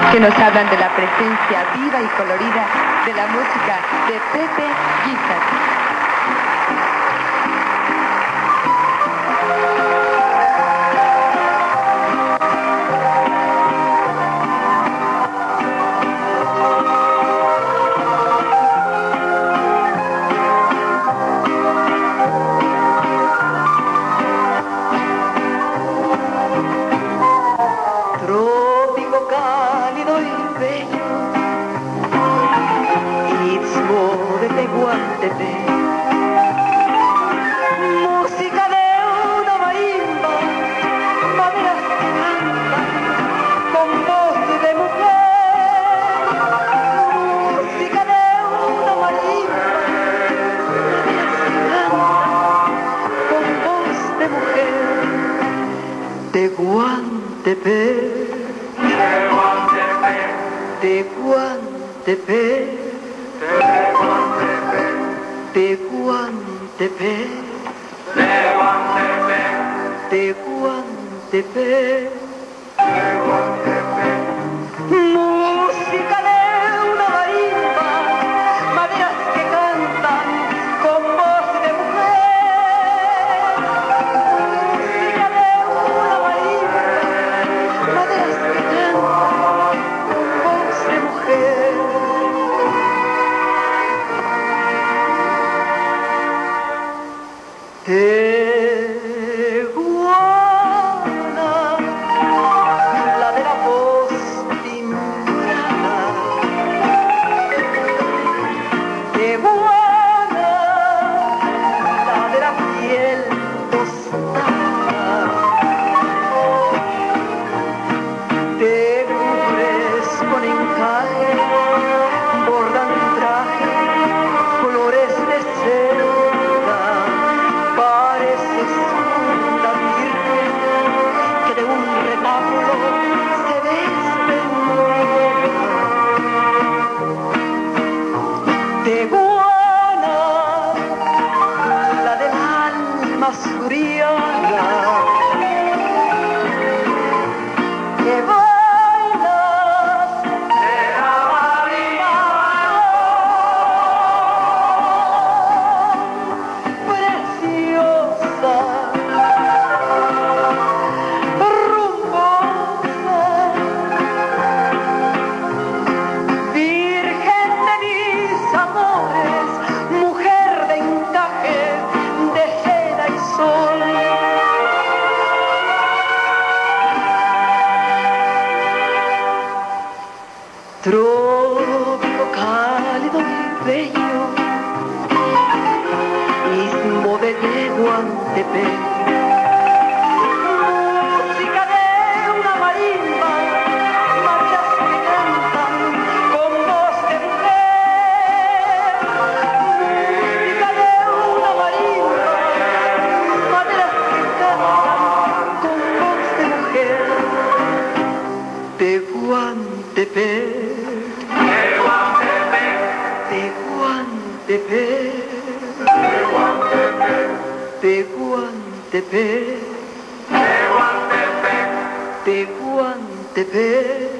que nos hablan de la presencia viva y colorida de la música de Pepe Guizar. Música de una marimba, maderas que cantan con voz de mujer. Música de una marimba, maderas que cantan con voz de mujer. Tehuantepec, Tehuantepec, Tehuantepec, Tehuantepec, música de una marimba, maderas que cantan con voz de mujer. Música de una marimba, maderas que cantan con voz de mujer. Tehuana, la de la voz timbrada. Tehuana, la de la piel tostada. Te cubres con encaje, bordan traje, colores de seda. Tehuana, la del alma suriana, que bailas de la marimba, preciosa, rumbosa, virgen de mis amores, mujer de encaje, de seda y sol. Trópico cálido y bello, istmo de Tehuantepec. Música de una marimba, maderas que cantan con voz de mujer. Música de una marimba, maderas que cantan con voz de mujer. Tehuantepec, Tehuantepec, Tehuantepec, Tehuantepec, Tehuantepec.